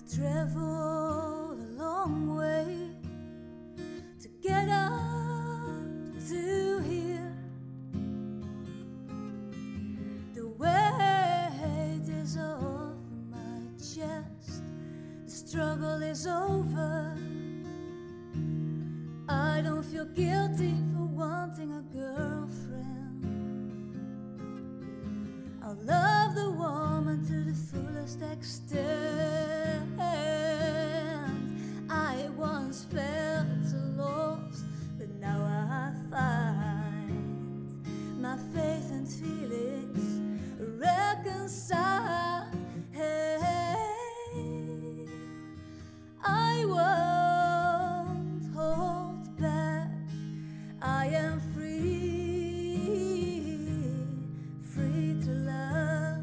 traveled a long way to get up to here. The weight is off my chest, the struggle is over. I don't feel guilty for wanting a girlfriend. I'll love the woman to the fullest extent. I once felt so lost, but now I find my faith and feelings reconciled. Hey, I won't hold back. I am free, free to love.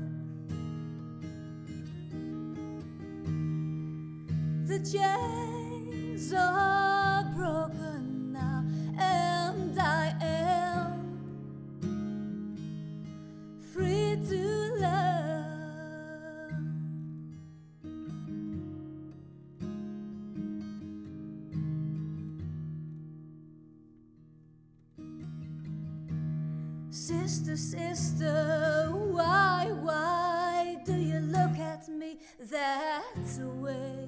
The chains are broken now, and I am free to love. Sister, sister, why do you look at me that way?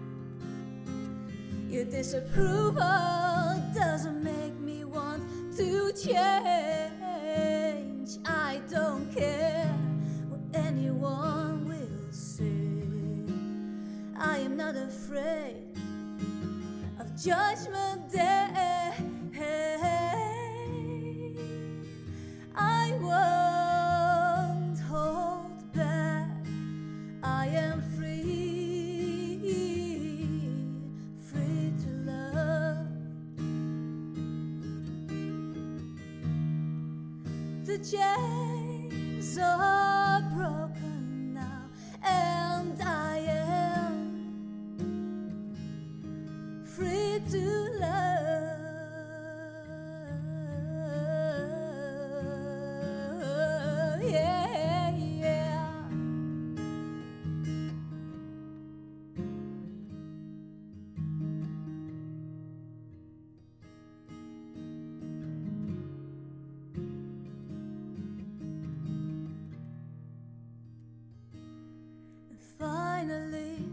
Your disapproval doesn't make me want to change. I don't care what anyone will say. I am not afraid of Judgment Day. I won't hold back. I am free, free to love. The chains are broken now, and I am free to love. Yeah, yeah. And finally